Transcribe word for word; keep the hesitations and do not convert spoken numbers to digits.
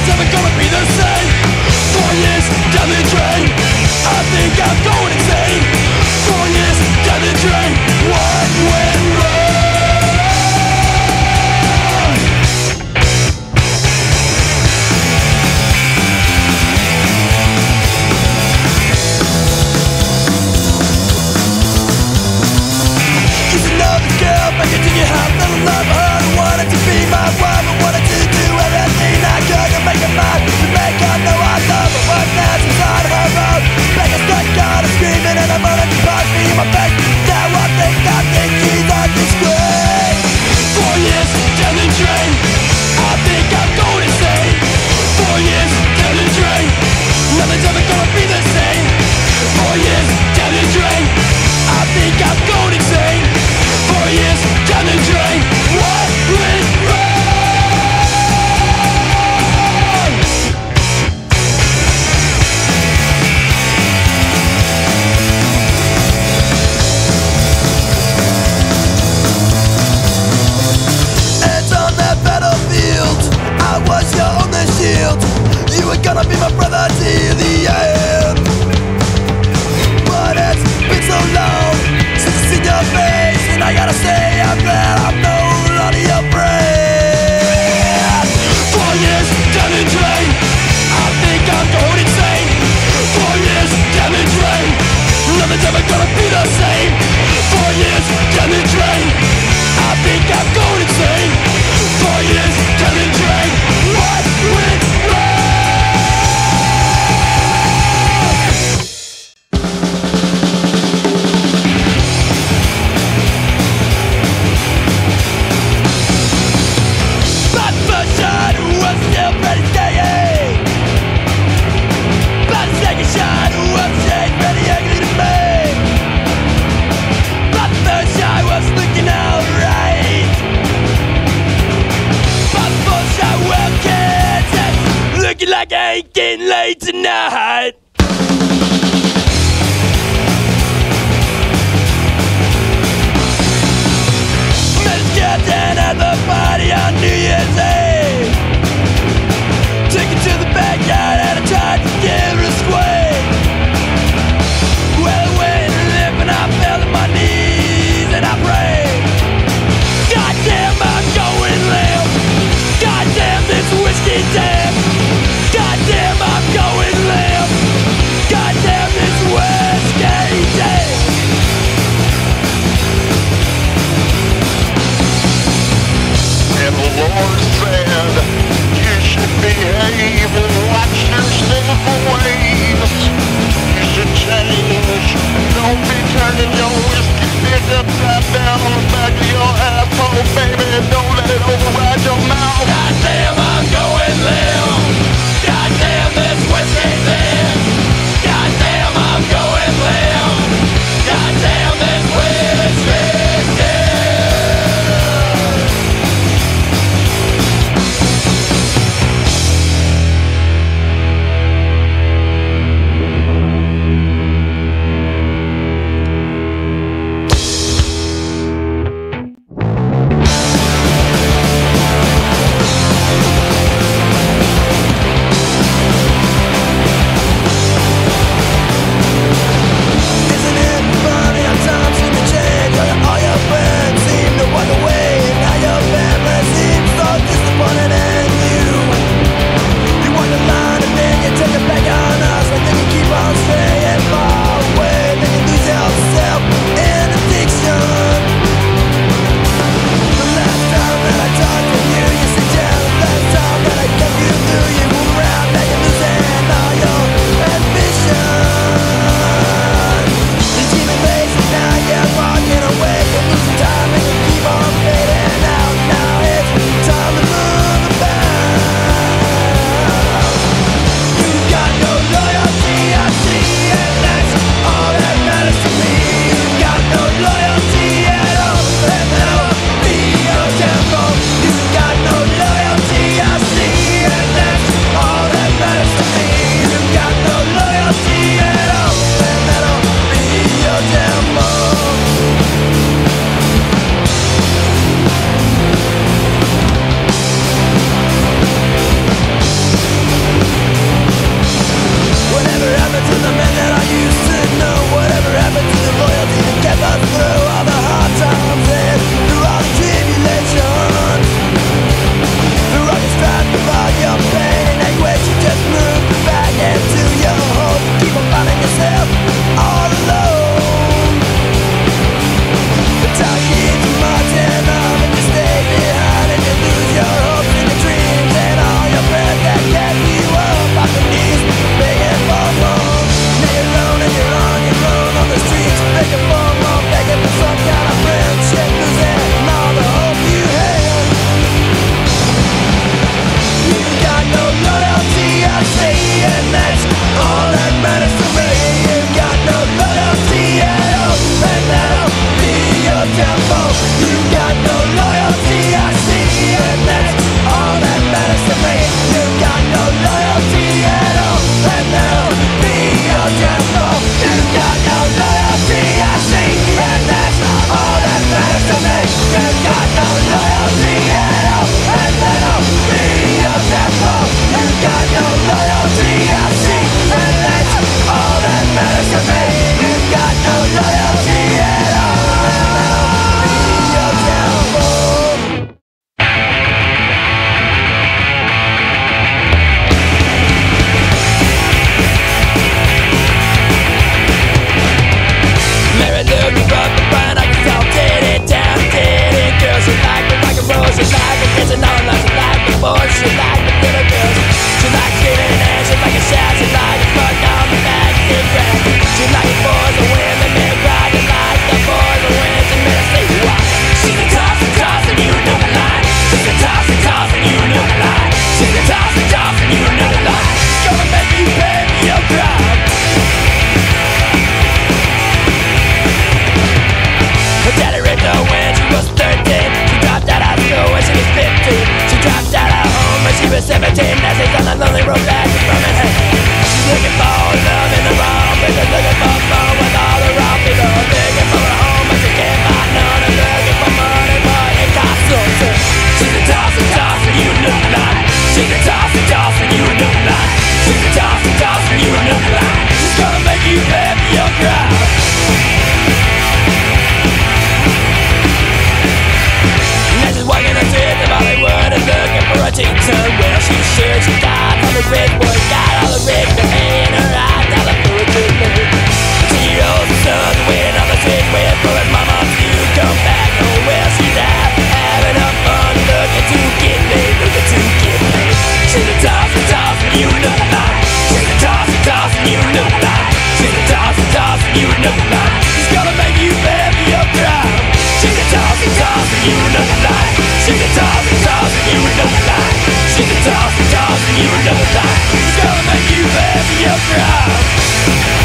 Nothing's ever gonna be the same. Four years down the drain, I think I'm going insane. Four years down the drain, what went wrong? Is another girl back into your house? Little love her, wanted to be my wife. I wanted to do everything I could to make her mine, to make her know I love her. But now she's out of her road, back and stuck out and screaming, and I'm running to punch me in my face. Now I think I think she's on disgrace. Four years down the drain, I think I'm going insane. Four years down the drain, nothing's ever gonna be the same. Four years down the drain, I think I'm going insane. Four years down the drain, what went wrong? And on that battlefield, I was your only shield. You were gonna be my brother till the end. But it's been so long since I've seen your face, and I gotta say I'm glad I'm no longer your friend. Four years down the drain, I think I'm going insane. Four years down the drain, nothing's ever gonna be the same. Four years down the drain, I think I'm going insane. Four years down the drain, what went wrong? But first shot was still pretty staying. But the second shot was shade pretty ugly to me. But the third shot was looking alright. But the fourth shot, well, kids, that's looking like I ain't getting laid tonight. Met a skeleton at the party on New Year's Eve. Took her to the backyard and I tried to give her a squeeze. Well, I went limp and I fell to my knees and I prayed. Goddamn, I'm going limp. Goddamn, this whiskey damn. Goddamn, I'm going limp. It's gonna make you pay for your crime.